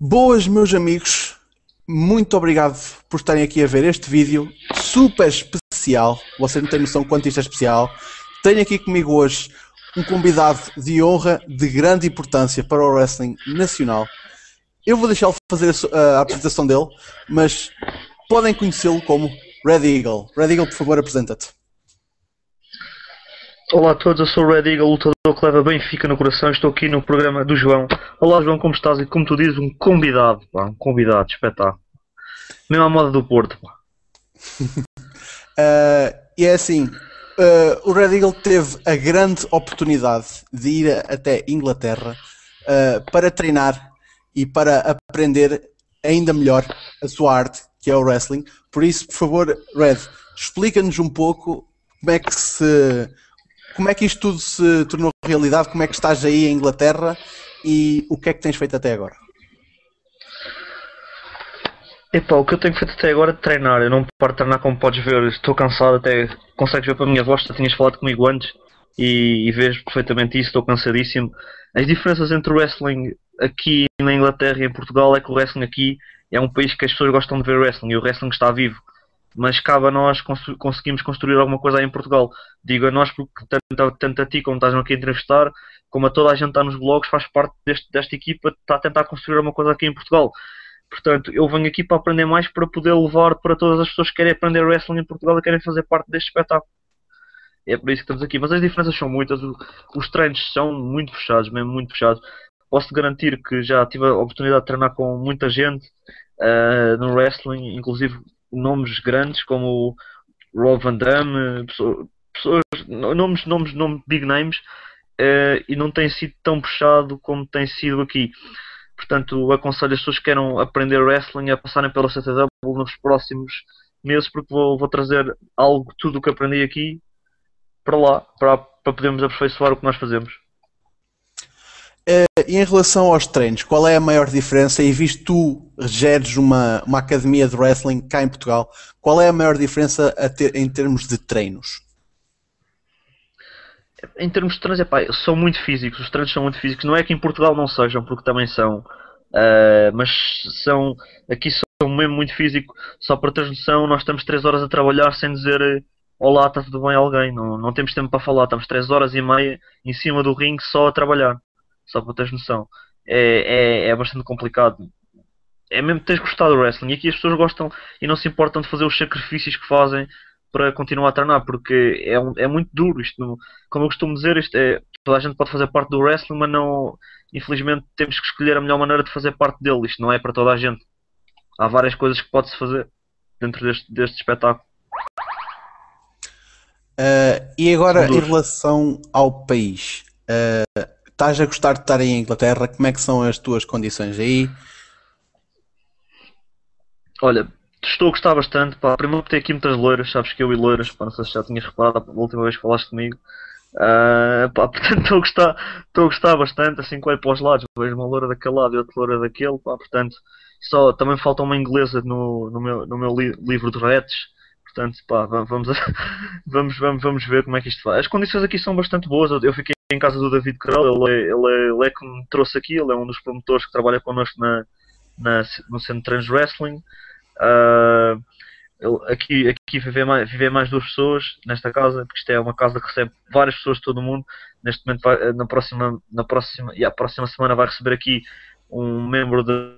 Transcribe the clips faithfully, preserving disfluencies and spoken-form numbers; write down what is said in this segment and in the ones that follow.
Boas, meus amigos, muito obrigado por estarem aqui a ver este vídeo super especial. Vocês não têm noção quanto isto é especial. Tenho aqui comigo hoje um convidado de honra de grande importância para o wrestling nacional. Eu vou deixá-lo fazer a, su- a apresentação dele, mas podem conhecê-lo como Red Eagle. Red Eagle, por favor, apresenta-te. Olá a todos, eu sou o Red Eagle, lutador que leva Benfica no coração e estou aqui no programa do João. Olá João, como estás? E como tu dizes, um convidado, pá, um convidado, espetáculo. Mesmo à moda do Porto, pá. Uh, e é assim, uh, o Red Eagle teve a grande oportunidade de ir a- até Inglaterra uh, para treinar e para aprender ainda melhor a sua arte, que é o wrestling. Por isso, por favor, Red, explica-nos um pouco como é que se, como é que isto tudo se tornou realidade, como é que estás aí em Inglaterra e o que é que tens feito até agora. Epá, o que eu tenho feito até agora é treinar. Eu não paro de treinar, como podes ver, estou cansado, até consegues ver pela minha voz, já tinhas falado comigo antes e, e vês perfeitamente isso, estou cansadíssimo. As diferenças entre o wrestling aqui na Inglaterra e em Portugal é que o wrestling aqui é um país que as pessoas gostam de ver wrestling e o wrestling está vivo. Mas cabe a nós cons- conseguimos construir alguma coisa aí em Portugal. Digo a nós porque tanto, tanto a ti como estás aqui a entrevistar, como a toda a gente que está nos blogs, faz parte deste- desta equipa que está a tentar construir alguma coisa aqui em Portugal. Portanto, eu venho aqui para aprender mais para poder levar para todas as pessoas que querem aprender wrestling em Portugal e querem fazer parte deste espetáculo. É por isso que estamos aqui. Mas as diferenças são muitas. o- Os treinos são muito fechados, mesmo muito fechados. Posso-te garantir que já tive a oportunidade de treinar com muita gente ah, no wrestling, inclusive nomes grandes como o Rob Van Damme, pessoa- pessoas, nomes, nomes, nomes, big names, eh, e não tem sido tão puxado como tem sido aqui. Portanto, aconselho as pessoas que queiram aprender wrestling a passarem pela C T W nos próximos meses, porque vou, vou trazer algo, tudo o que aprendi aqui, para lá, para, para podermos aperfeiçoar o que nós fazemos. Uh, e em relação aos treinos, qual é a maior diferença? E visto tu geres uma, uma academia de wrestling cá em Portugal, qual é a maior diferença a ter, em termos de treinos? Em termos de treinos, epá, são muito físicos, os treinos são muito físicos. Não é que em Portugal não sejam, porque também são, ah, mas são, aqui são mesmo muito físico. Só para teres noção, nós estamos três horas a trabalhar sem dizer eh, olá, está tudo bem a alguém. Não, não temos tempo para falar, estamos três horas e meia em cima do ringue só a trabalhar. Só para teres noção. É, é, é bastante complicado. É mesmo que tens gostado do wrestling. E aqui as pessoas gostam e não se importam de fazer os sacrifícios que fazem para continuar a treinar, porque é, um- é muito duro isto. Não- como eu costumo dizer, isto é, toda a gente pode fazer parte do wrestling, mas não, infelizmente temos que escolher a melhor maneira de fazer parte dele. Isto não é para toda a gente. Há várias coisas que pode-se fazer dentro deste, deste espetáculo. Uh, e São agora, em duros. relação ao país, uh, estás a gostar de estar aí em Inglaterra? Como é que são as tuas condições aí? Olha, estou a gostar bastante. Pá. Primeiro por ter aqui muitas loiras, sabes que eu e loiras, pá, não sei se já tinhas reparado a última vez que falaste comigo. Ah, pá, portanto, estou a gostar, estou a gostar bastante, assim que olho para os lados, vejo uma loura daquele lado e outra loura daquele, pá, portanto, só, também falta uma inglesa no, no meu, no meu li- livro de retes, portanto, pá, va- vamos, a- vamos, vamos, vamos ver como é que isto vai. As condições aqui são bastante boas, eu, eu fiquei em casa do David Carell, ele, é- ele, é, ele é que me trouxe aqui, ele é um dos promotores que trabalha connosco na, na, no Centro de Trans Wrestling. Ah, eu- aqui aqui viver mais, viver mais duas pessoas nesta casa, porque isto é uma casa que recebe várias pessoas de todo o mundo. Neste momento, vai- na próxima, na próxima, e a próxima semana vai receber aqui um membro de.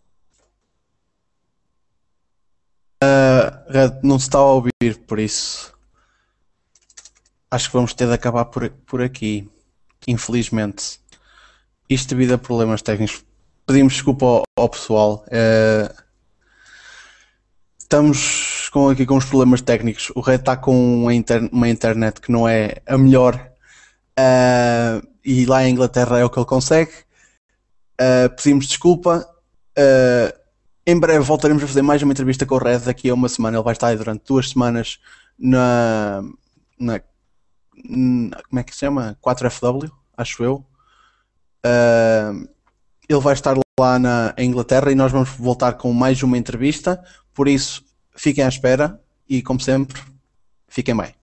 Uh, não se está a ouvir, por isso acho que vamos ter de acabar por, por aqui, infelizmente. Isto devido a problemas técnicos. Pedimos desculpa ao, ao pessoal. Uh, estamos com, aqui com os problemas técnicos. O Red está com uma, inter- uma internet que não é a melhor. Uh, e lá em Inglaterra é o que ele consegue. Uh, pedimos desculpa. Uh, em breve voltaremos a fazer mais uma entrevista com o Red. Daqui a uma semana. Ele vai estar aí durante duas semanas na, na, na como é que se chama? quatro F W, acho eu. Uh, ele vai estar lá na em Inglaterra e nós vamos voltar com mais uma entrevista. Por isso, fiquem à espera e, como sempre, fiquem bem.